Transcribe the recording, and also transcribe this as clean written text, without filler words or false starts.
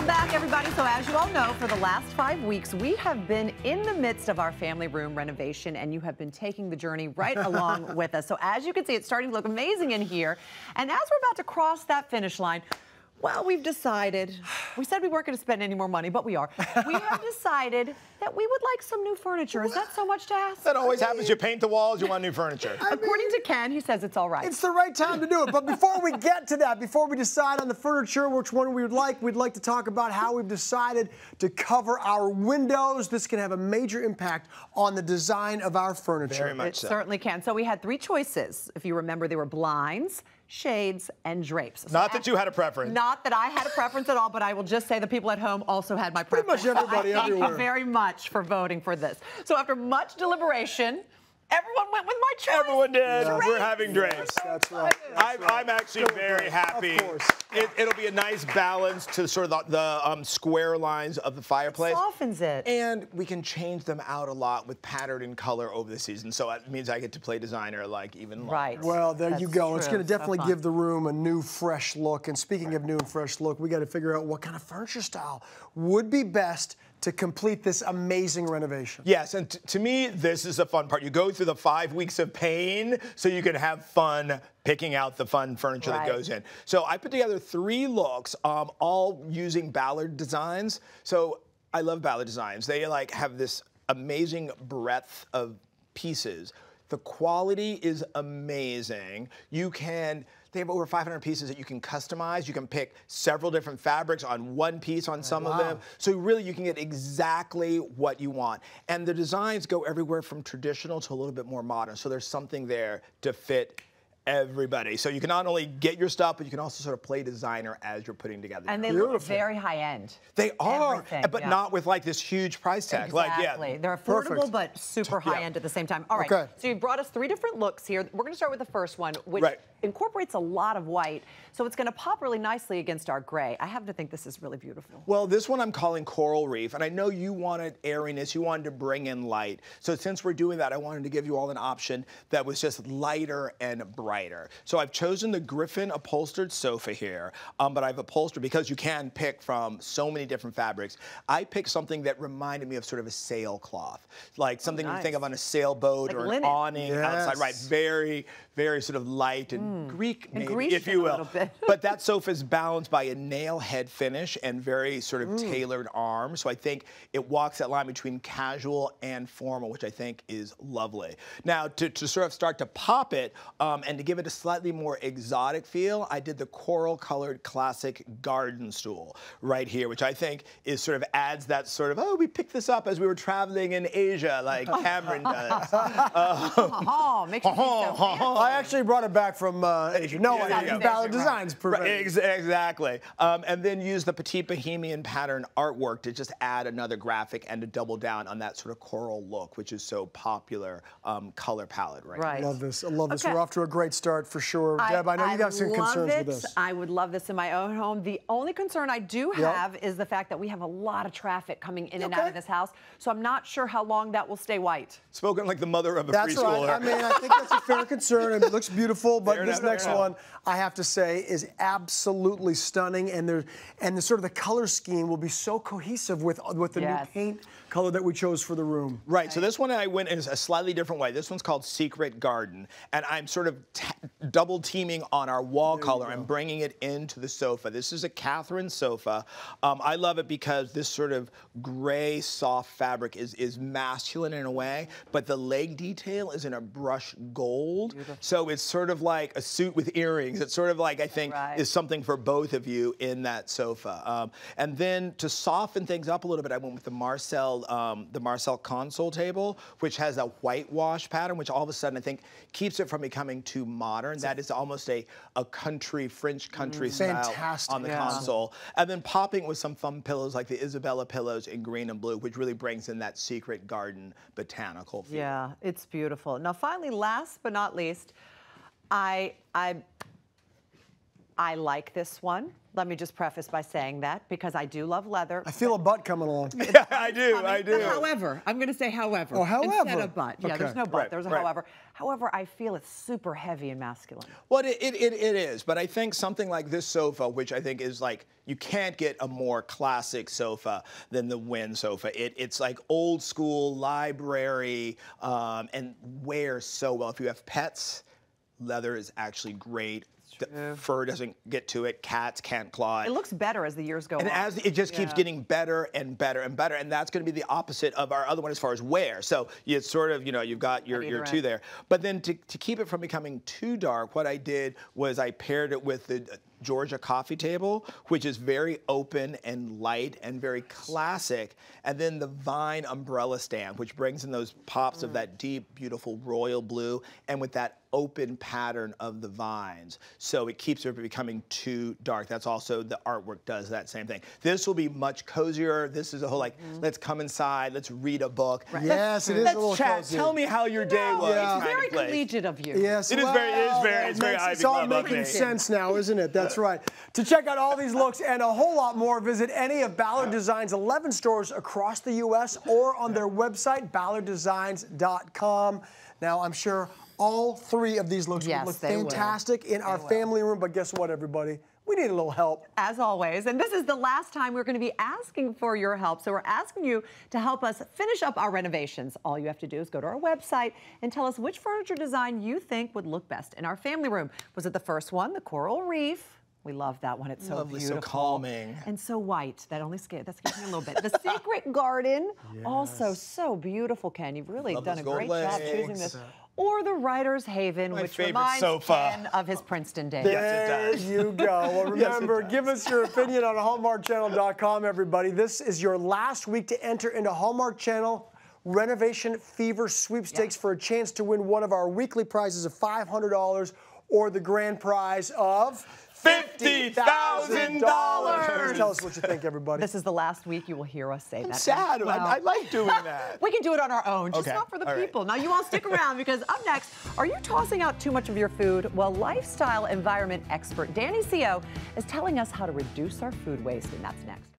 Welcome back, everybody. So as you all know, for the last 5 weeks, we have been in the midst of our family room renovation, and you have been taking the journey right along with us. So as you can see, it's starting to look amazing in here. And as we're about to cross that finish line, well, we've decided, we said we weren't going to spend any more money, but we are. We have decided that we would like some new furniture. Is that so much to ask? That always happens. You paint the walls, you want new furniture. According to Ken, he says it's all right. It's the right time to do it. But before we get to that, before we decide on the furniture, which one we would like, we'd like to talk about how we've decided to cover our windows. This can have a major impact on the design of our furniture. Very much so. It certainly can. So we had 3 choices. If you remember, they were blinds, shades, and drapes. So Not that you had a preference. Not that I had a preference at all, but I will just say the people at home also had my preference. Pretty much everybody Thank everywhere. you very much for voting for this. So after much deliberation, everyone went with my choice. Everyone did. Yeah. We're having drapes. That's right. I'm actually very happy. Of course. It'll be a nice balance to sort of the square lines of the fireplace. Softens it. And we can change them out a lot with pattern and color over the season. So that means I get to play designer like even longer. Right. Well, there you That's go. It's true. going to definitely So fun. give the room a new, fresh look. And speaking of new and fresh look, we got to figure out what kind of furniture style would be best to complete this amazing renovation. Yes, and to me, this is the fun part. You go through the 5 weeks of pain so you can have fun picking out the fun furniture that goes in. So I put together 3 looks, all using Ballard designs. So I love Ballard designs. They like have this amazing breadth of pieces. The quality is amazing. They have over 500 pieces that you can customize. You can pick several different fabrics on one piece on some of them. So really you can get exactly what you want. And the designs go everywhere from traditional to a little bit more modern. So there's something there to fit everybody. So you can not only get your stuff, but you can also sort of play designer as you're putting together. And they look very high end. They are, Everything, but yeah. not with like this huge price tag. Exactly. Like, They're affordable, Perfect. but super high end at the same time. All right. Okay. So you brought us 3 different looks here. We're going to start with the first one, which incorporates a lot of white. So it's going to pop really nicely against our gray. I have to think this is really beautiful. Well, this one I'm calling Coral Reef, and I know you wanted airiness, you wanted to bring in light. So since we're doing that, I wanted to give you all an option that was just lighter and brighter. So I've chosen the Griffin upholstered sofa here, but I've upholstered because you can pick from so many different fabrics. I picked something that reminded me of sort of a sailcloth, like something you think of on a sailboat Like or linen. an awning outside, right? Very, very sort of light and Greek, maybe, Grecian if you a will. little bit. But that sofa is balanced by a nail head finish and very sort of tailored arms. So I think it walks that line between casual and formal, which I think is lovely. Now, to sort of start to pop it and to give it a slightly more exotic feel, I did the coral colored classic garden stool right here, which I think is sort of adds that sort of, oh, we picked this up as we were traveling in Asia, like Cameron does. Makes you feel so fancy. I actually brought it back from Asia. No, Yeah, I there you used go. Ballard Designs. Right, exactly. And then use the Petit Bohemian pattern artwork to just add another graphic and to double down on that sort of coral look, which is so popular color palette right now. Right. I love this. I love this. Okay. We're off to a great start for sure. Deb, I know you got some concerns with this. I would love this in my own home. The only concern I do have is the fact that we have a lot of traffic coming in and out of this house, so I'm not sure how long that will stay white. Spoken like the mother of a That's preschooler. right. I mean, I think that's a fair concern, and it looks beautiful. But Fair this enough, next fair one, I have to say, is absolutely stunning, and the sort of the color scheme will be so cohesive with the new paint color that we chose for the room. Right, so this one I went in a slightly different way. This one's called Secret Garden, and I'm sort of double teaming on our wall color and bringing it into the sofa. This is a Catherine sofa. I love it because this sort of gray, soft fabric is masculine in a way, but the leg detail is in a brushed gold. So it's sort of like a suit with earrings. It's sort of like, I think, is something for both of you in that sofa. And then to soften things up a little bit, I went with the Marcel console table, which has a whitewash pattern, which all of a sudden I think keeps it from becoming too modern. That is almost a country, French country style on the console. And then popping with some fun pillows like the Isabella pillows in green and blue, which really brings in that Secret Garden botanical feel. Yeah, it's beautiful. Now, finally, last but not least, I like this one. Let me just preface by saying that because I do love leather. I feel a butt coming along. Yeah, I do. However, I'm going to say however. Oh, however. Instead of but. Yeah, Okay. there's no but. Right, There's a right. however. However, I feel it's super heavy and masculine. Well, it is, but I think something like this sofa, which I think is like, you can't get a more classic sofa than the Wynn sofa. It's like old school library and wears so well. If you have pets, leather is actually great. The fur doesn't get to it. Cats can't claw it. It looks better as the years go on. And as it just keeps getting better and better and better, and that's going to be the opposite of our other one as far as wear. So it's sort of, you've got your two there. But then to keep it from becoming too dark, what I did was I paired it with the Georgia coffee table, which is very open and light and very classic, and then the Vine umbrella stand, which brings in those pops of that deep, beautiful royal blue, and with that open pattern of the vines. So it keeps it from becoming too dark. That's also, the artwork does that same thing. This will be much cozier. This is a whole let's come inside, let's read a book. Right. Yes, it is a little Let's chat. cozy. Tell me how your day was. Yeah. It's kind very of place. collegiate of you. Yes, It is it's very Ivy It's all Club of making me. sense now, isn't it? That's right. To check out all these looks and a whole lot more, visit any of Ballard Designs' 11 stores across the U.S. or on their website, ballarddesigns.com. Now, I'm sure all three of these looks would look they will. fantastic in our family room, but guess what, everybody? We need a little help. As always, and this is the last time we're going to be asking for your help. So we're asking you to help us finish up our renovations. All you have to do is go to our website and tell us which furniture design you think would look best in our family room. Was it the first one, the coral reef? We love that one. It's so Lovely, so beautiful. calming. And so white. That only scared me a little bit. The Secret Garden, also so beautiful, Ken. You've really Love done a those great gold job legs. choosing this. Or the Writer's Haven, My which favorite reminds sofa. Ken of his Princeton days. Yes, it There does. you go. Well, Yes, it remember, does. give us your opinion on HallmarkChannel.com, everybody. This is your last week to enter into Hallmark Channel Renovation Fever Sweepstakes for a chance to win one of our weekly prizes of $500 or the grand prize of $50,000. Tell us what you think, everybody. This is the last week you will hear us say that. Sad. Well, I like doing that. we can do it on our own, just Okay, not for the all right. people. Now, you all stick around because up next, are you tossing out too much of your food? Well, lifestyle environment expert Danny Seo is telling us how to reduce our food waste, and that's next.